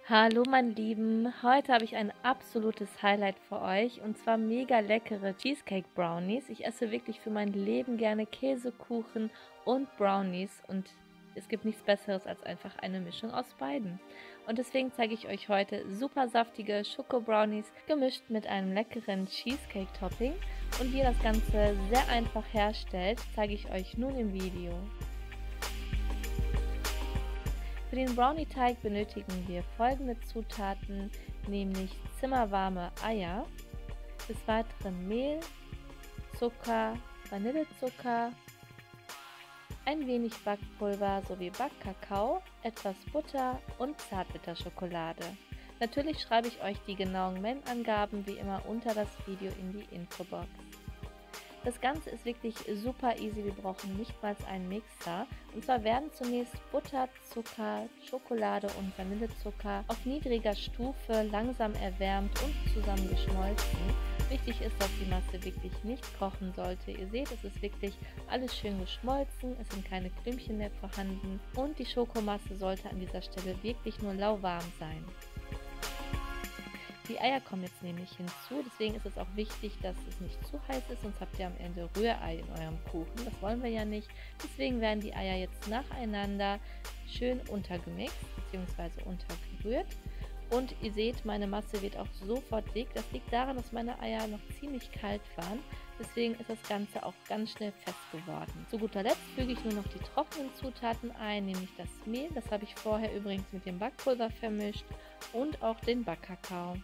Hallo meine Lieben, heute habe ich ein absolutes Highlight für euch und zwar mega leckere Cheesecake Brownies. Ich esse wirklich für mein Leben gerne Käsekuchen und Brownies und es gibt nichts Besseres als einfach eine Mischung aus beiden. Und deswegen zeige ich euch heute super saftige Schoko-Brownies gemischt mit einem leckeren Cheesecake-Topping und wie ihr das Ganze sehr einfach herstellt, zeige ich euch nun im Video. Für den Brownie-Teig benötigen wir folgende Zutaten, nämlich zimmerwarme Eier, des Weiteren Mehl, Zucker, Vanillezucker, ein wenig Backpulver sowie Backkakao, etwas Butter und Zartbitterschokolade. Natürlich schreibe ich euch die genauen Mengenangaben wie immer unter das Video in die Infobox. Das Ganze ist wirklich super easy, wir brauchen nicht mal einen Mixer. Und zwar werden zunächst Butter, Zucker, Schokolade und Vanillezucker auf niedriger Stufe langsam erwärmt und zusammen geschmolzen. Wichtig ist, dass die Masse wirklich nicht kochen sollte. Ihr seht, es ist wirklich alles schön geschmolzen, es sind keine Klümpchen mehr vorhanden und die Schokomasse sollte an dieser Stelle wirklich nur lauwarm sein. Die Eier kommen jetzt nämlich hinzu, deswegen ist es auch wichtig, dass es nicht zu heiß ist, sonst habt ihr am Ende Rührei in eurem Kuchen. Das wollen wir ja nicht. Deswegen werden die Eier jetzt nacheinander schön untergemixt bzw. untergerührt. Und ihr seht, meine Masse wird auch sofort dick. Das liegt daran, dass meine Eier noch ziemlich kalt waren. Deswegen ist das Ganze auch ganz schnell fest geworden. Zu guter Letzt füge ich nur noch die trockenen Zutaten ein, nämlich das Mehl. Das habe ich vorher übrigens mit dem Backpulver vermischt und auch den Backkakao.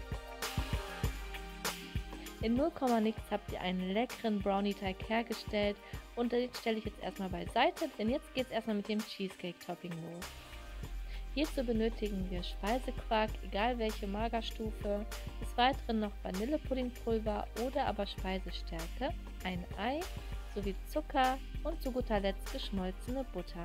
In 0, nichts habt ihr einen leckeren Brownie-Teig hergestellt und den stelle ich jetzt erstmal beiseite, denn jetzt geht es erstmal mit dem Cheesecake-Topping los. Hierzu benötigen wir Speisequark, egal welche Magerstufe, des Weiteren noch Vanillepuddingpulver oder aber Speisestärke, ein Ei sowie Zucker und zu guter Letzt geschmolzene Butter.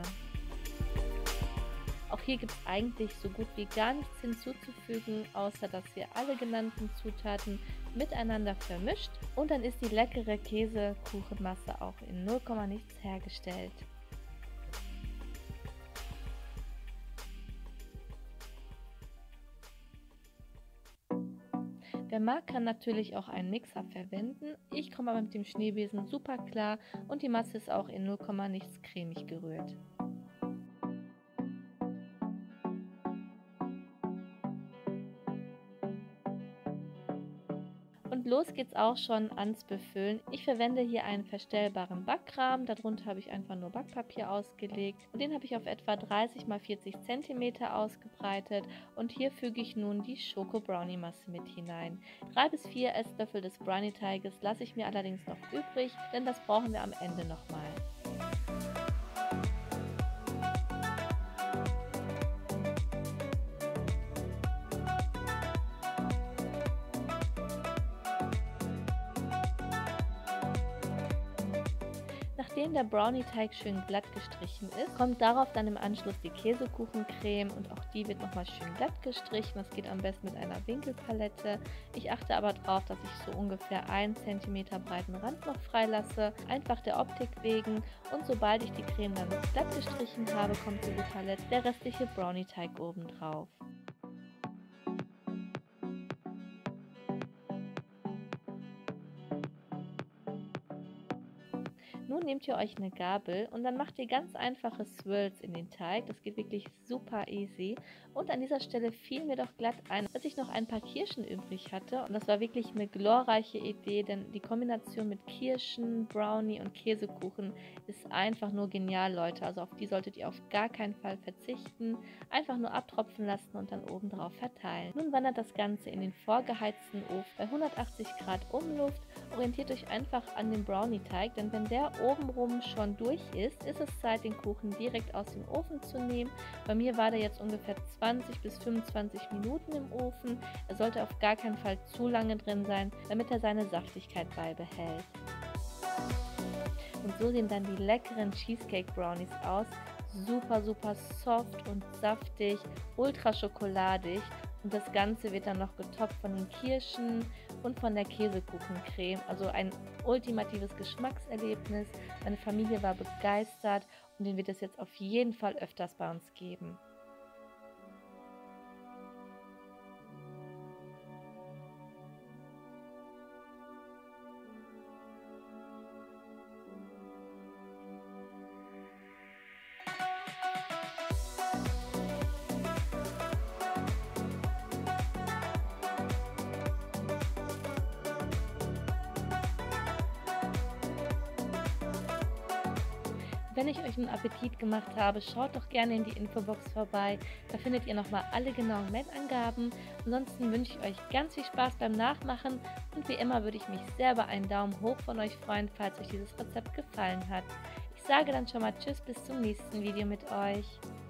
Auch hier gibt es eigentlich so gut wie gar nichts hinzuzufügen, außer dass ihr alle genannten Zutaten miteinander vermischt und dann ist die leckere Käsekuchenmasse auch in 0, nichts hergestellt. Wer mag, kann natürlich auch einen Mixer verwenden. Ich komme aber mit dem Schneebesen super klar und die Masse ist auch in 0, nichts cremig gerührt. Und los geht's auch schon ans Befüllen. Ich verwende hier einen verstellbaren Backrahmen, darunter habe ich einfach nur Backpapier ausgelegt und den habe ich auf etwa 30 x 40 cm ausgebreitet und hier füge ich nun die Schoko-Brownie-Masse mit hinein. 3 bis 4 Esslöffel des Brownie-Teiges lasse ich mir allerdings noch übrig, denn das brauchen wir am Ende nochmal. Nachdem der Brownie-Teig schön glatt gestrichen ist, kommt darauf dann im Anschluss die Käsekuchencreme und auch die wird nochmal schön glatt gestrichen. Das geht am besten mit einer Winkelpalette. Ich achte aber darauf, dass ich so ungefähr 1 cm breiten Rand noch freilasse, einfach der Optik wegen. Und sobald ich die Creme dann glatt gestrichen habe, kommt zu guter Letzt der restliche Brownie-Teig oben drauf. Nun nehmt ihr euch eine Gabel und dann macht ihr ganz einfache Swirls in den Teig. Das geht wirklich super easy. Und an dieser Stelle fiel mir doch glatt ein, dass ich noch ein paar Kirschen übrig hatte. Und das war wirklich eine glorreiche Idee, denn die Kombination mit Kirschen, Brownie und Käsekuchen ist einfach nur genial, Leute. Also auf die solltet ihr auf gar keinen Fall verzichten. Einfach nur abtropfen lassen und dann oben drauf verteilen. Nun wandert das Ganze in den vorgeheizten Ofen bei 180 Grad Umluft. Orientiert euch einfach an dem Brownie-Teig, denn wenn der obenrum schon durch ist, ist es Zeit, den Kuchen direkt aus dem Ofen zu nehmen. Bei mir war der jetzt ungefähr 20 bis 25 Minuten im Ofen. Er sollte auf gar keinen Fall zu lange drin sein, damit er seine Saftigkeit beibehält. Und so sehen dann die leckeren Cheesecake Brownies aus. Super, super soft und saftig, ultra schokoladig. Und das Ganze wird dann noch getoppt von den Kirschen und von der Käsekuchencreme. Also ein ultimatives Geschmackserlebnis. Meine Familie war begeistert und den wird es jetzt auf jeden Fall öfters bei uns geben. Wenn ich euch einen Appetit gemacht habe, schaut doch gerne in die Infobox vorbei. Da findet ihr nochmal alle genauen Mengenangaben. Ansonsten wünsche ich euch ganz viel Spaß beim Nachmachen und wie immer würde ich mich sehr über einen Daumen hoch von euch freuen, falls euch dieses Rezept gefallen hat. Ich sage dann schon mal Tschüss, bis zum nächsten Video mit euch.